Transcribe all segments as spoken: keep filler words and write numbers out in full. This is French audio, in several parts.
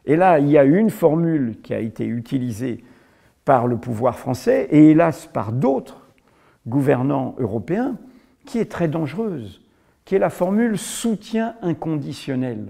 Et là, il y a une formule qui a été utilisée par le pouvoir français, et hélas par d'autres gouvernants européens, qui est très dangereuse, qui est la formule soutien inconditionnel.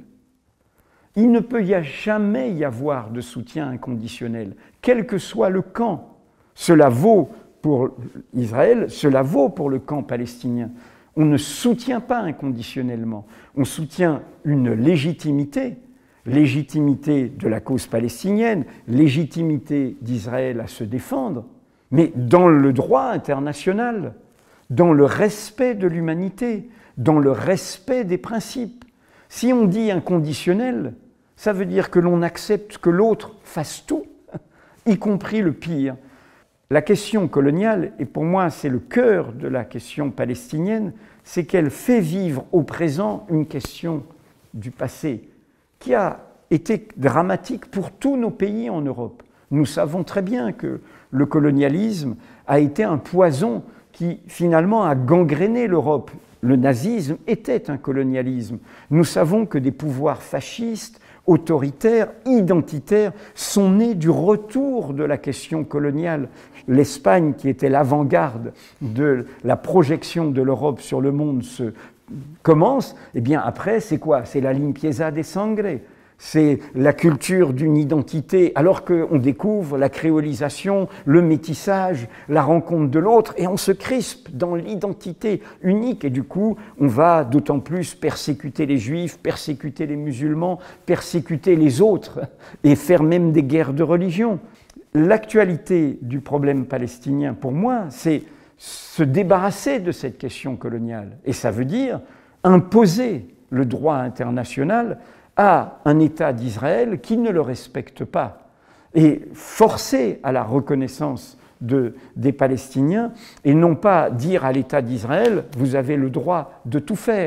Il ne peut y a jamais y avoir de soutien inconditionnel, quel que soit le camp. Cela vaut pour Israël, cela vaut pour le camp palestinien. On ne soutient pas inconditionnellement, on soutient une légitimité, légitimité de la cause palestinienne, légitimité d'Israël à se défendre, mais dans le droit international, dans le respect de l'humanité, dans le respect des principes. Si on dit inconditionnel, ça veut dire que l'on accepte que l'autre fasse tout, y compris le pire. La question coloniale, et pour moi c'est le cœur de la question palestinienne, c'est qu'elle fait vivre au présent une question du passé qui a été dramatique pour tous nos pays en Europe. Nous savons très bien que le colonialisme a été un poison qui finalement a gangréné l'Europe. Le nazisme était un colonialisme. Nous savons que des pouvoirs fascistes, autoritaires, identitaires sont nés du retour de la question coloniale. L'Espagne, qui était l'avant-garde de la projection de l'Europe sur le monde, se commence. Et bien après, c'est quoi? C'est la limpieza de sangre. C'est la culture d'une identité, alors qu'on découvre la créolisation, le métissage, la rencontre de l'autre, et on se crispe dans l'identité unique. Et du coup, on va d'autant plus persécuter les juifs, persécuter les musulmans, persécuter les autres, et faire même des guerres de religion. L'actualité du problème palestinien, pour moi, c'est se débarrasser de cette question coloniale. Et ça veut dire imposer le droit international à un État d'Israël qui ne le respecte pas et forcer à la reconnaissance de, des Palestiniens et non pas dire à l'État d'Israël « vous avez le droit de tout faire ».